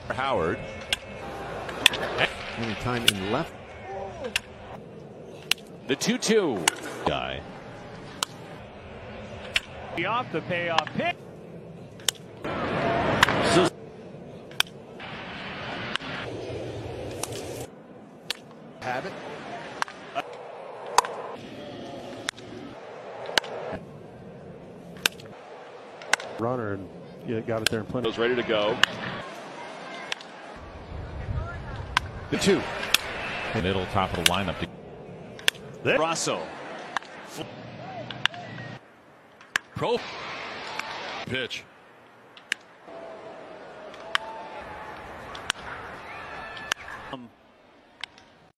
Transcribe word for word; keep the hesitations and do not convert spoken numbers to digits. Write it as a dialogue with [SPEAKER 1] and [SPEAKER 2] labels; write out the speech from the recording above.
[SPEAKER 1] Howard.
[SPEAKER 2] Any time in left.
[SPEAKER 1] The two two. Guy.
[SPEAKER 3] Off the payoff pick.
[SPEAKER 2] Have it.
[SPEAKER 4] Runner and yeah, got it there and plenty.
[SPEAKER 1] Was ready to go.
[SPEAKER 2] The two.
[SPEAKER 1] Middle top of the lineup. There. Rosso. Pro pitch.